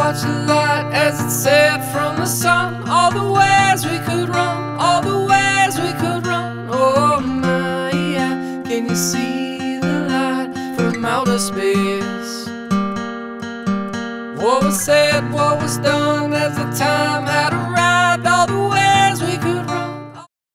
watch the light as it set from the sun. All the ways we could run, all the ways we could run. Oh my, yeah, can you see the light from outer space? What was said, what was done as the time had